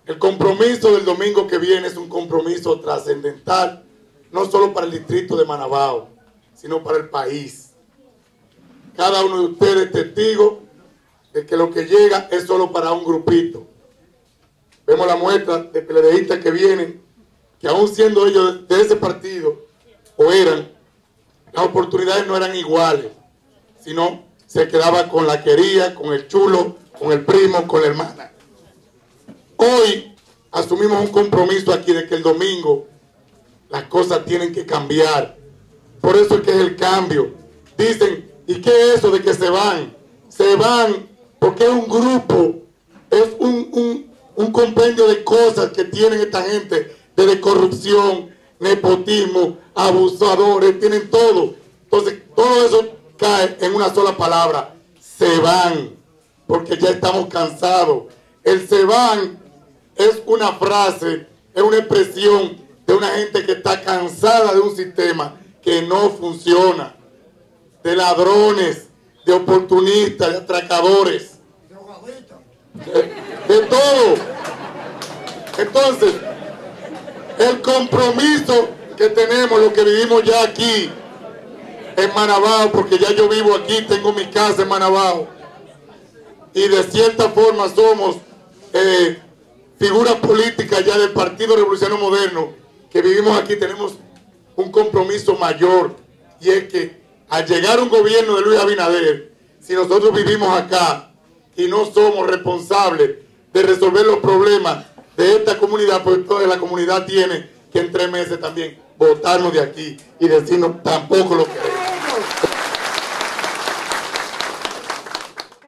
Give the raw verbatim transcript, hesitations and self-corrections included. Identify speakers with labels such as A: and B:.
A: El compromiso del domingo que viene es un compromiso trascendental, no solo para el distrito de Manabao, sino para el país. Cada uno de ustedes es testigo de que lo que llega es solo para un grupito. Vemos la muestra de PLDistas que vienen, que aún siendo ellos de ese partido, o eran, las oportunidades no eran iguales, sino se quedaba con la quería, con el chulo, con el primo, con la hermana. Hoy asumimos un compromiso aquí de que el domingo las cosas tienen que cambiar. Por eso es que es el cambio. Dicen, ¿y qué es eso de que se van? Se van porque es un grupo, es un, un, un compendio de cosas que tienen esta gente, desde corrupción, nepotismo, abusadores, tienen todo. Entonces, todo eso cae en una sola palabra: se van, porque ya estamos cansados. El se van es una frase, es una expresión de una gente que está cansada de un sistema que no funciona, de ladrones, de oportunistas, de atracadores, de, de todo. Entonces, el compromiso que tenemos, lo que vivimos ya aquí en Manabao, porque ya yo vivo aquí, tengo mi casa en Manabao, y de cierta forma somos eh, figuras políticas ya del Partido Revolucionario Moderno, que vivimos aquí, tenemos un compromiso mayor, y es que al llegar un gobierno de Luis Abinader, si nosotros vivimos acá y no somos responsables de resolver los problemas de esta comunidad, pues toda la comunidad tiene que en tres meses también votarnos de aquí y decirnos tampoco lo queremos.